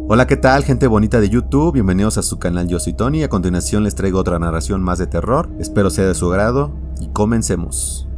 Hola, ¿qué tal, gente bonita de YouTube? Bienvenidos a su canal, yo soy Tony. A continuación les traigo otra narración más de terror. Espero sea de su agrado y comencemos.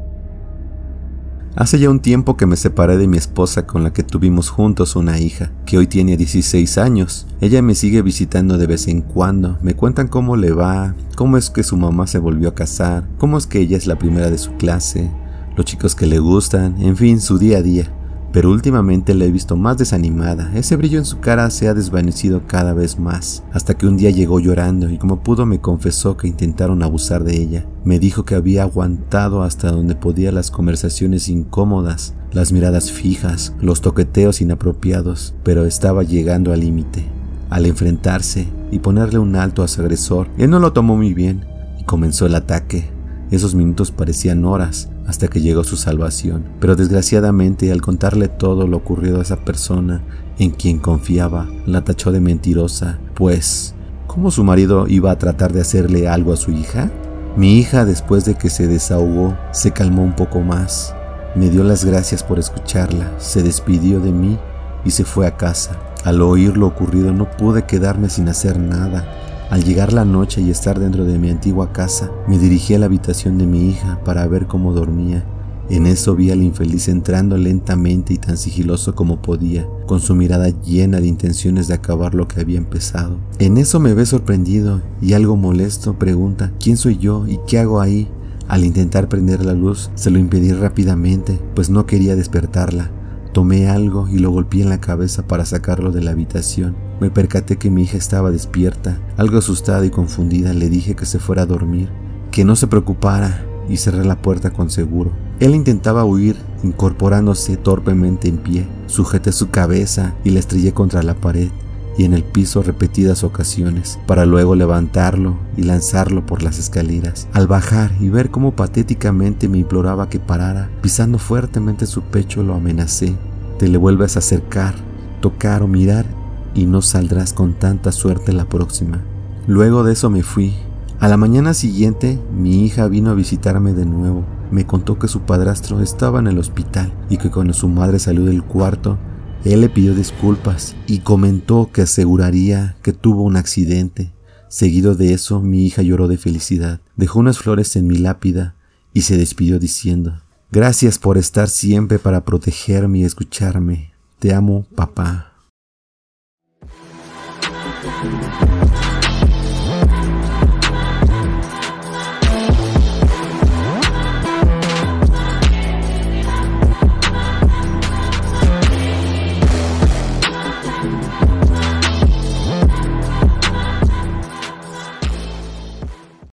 Hace ya un tiempo que me separé de mi esposa, con la que tuvimos juntos una hija, que hoy tiene 16 años. Ella me sigue visitando de vez en cuando, me cuentan cómo le va, cómo es que su mamá se volvió a casar, cómo es que ella es la primera de su clase, los chicos que le gustan, en fin, su día a día. Pero últimamente la he visto más desanimada, ese brillo en su cara se ha desvanecido cada vez más, hasta que un día llegó llorando y como pudo me confesó que intentaron abusar de ella. Me dijo que había aguantado hasta donde podía las conversaciones incómodas, las miradas fijas, los toqueteos inapropiados, pero estaba llegando al límite. Al enfrentarse y ponerle un alto a su agresor, él no lo tomó muy bien y comenzó el ataque. Esos minutos parecían horas hasta que llegó su salvación, pero desgraciadamente al contarle todo lo ocurrido a esa persona en quien confiaba, la tachó de mentirosa, pues ¿cómo su marido iba a tratar de hacerle algo a su hija? Mi hija, después de que se desahogó, se calmó un poco más, me dio las gracias por escucharla, se despidió de mí y se fue a casa. Al oír lo ocurrido no pude quedarme sin hacer nada. Al llegar la noche y estar dentro de mi antigua casa, me dirigí a la habitación de mi hija para ver cómo dormía. En eso vi al infeliz entrando lentamente y tan sigiloso como podía, con su mirada llena de intenciones de acabar lo que había empezado. En eso me ve sorprendido y algo molesto pregunta ¿quién soy yo y qué hago ahí? Al intentar prender la luz, se lo impedí rápidamente, pues no quería despertarla. Tomé algo y lo golpeé en la cabeza para sacarlo de la habitación. Me percaté que mi hija estaba despierta. Algo asustada y confundida le dije que se fuera a dormir, que no se preocupara, y cerré la puerta con seguro. Él intentaba huir, incorporándose torpemente en pie. Sujeté su cabeza y la estrellé contra la pared y en el piso repetidas ocasiones, para luego levantarlo y lanzarlo por las escaleras. Al bajar y ver cómo patéticamente me imploraba que parara, pisando fuertemente su pecho lo amenacé: te le vuelves a acercar, tocar o mirar y no saldrás con tanta suerte la próxima. Luego de eso me fui. A la mañana siguiente mi hija vino a visitarme de nuevo. Me contó que su padrastro estaba en el hospital y que cuando su madre salió del cuarto, él le pidió disculpas y comentó que aseguraría que tuvo un accidente. Seguido de eso, mi hija lloró de felicidad, dejó unas flores en mi lápida y se despidió diciendo: gracias por estar siempre para protegerme y escucharme. Te amo, papá.